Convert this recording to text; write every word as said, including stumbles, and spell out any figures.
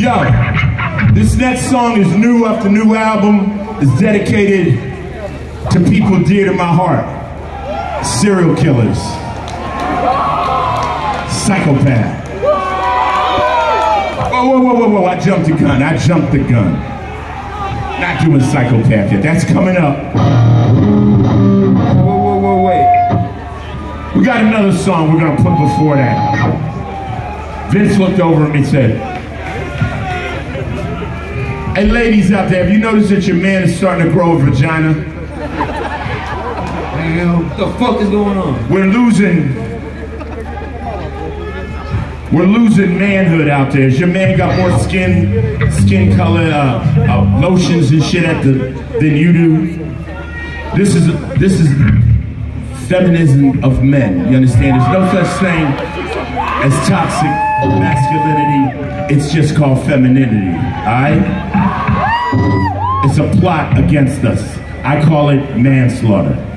Yo, this next song is new off the new album. It's dedicated to people dear to my heart. Serial killers. Psychopath. Whoa, whoa, whoa, whoa, whoa, I jumped the gun, I jumped the gun. Not doing psychopath yet, that's coming up. Whoa, whoa, whoa, wait. We got another song we're gonna put before that. Vince looked over at me and said, hey ladies out there, have you noticed that your man is starting to grow a vagina? Damn, what the fuck is going on? We're losing, we're losing manhood out there. Has your man got more skin, skin color, uh, uh, lotions and shit at the, than you do? This is, this is feminism of men, you understand? There's no such thing as toxic masculinity, it's just called femininity, alright? It's a plot against us. I call it manslaughter.